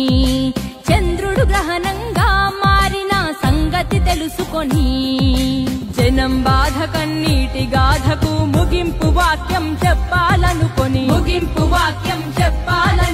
చంద్రుడు గ్రహణంగా మారిన సంగతి తెలుసుకొని జనం బాధ కన్నీటి గాథకు ముగింపు వాక్యం చెప్పాలనుకొని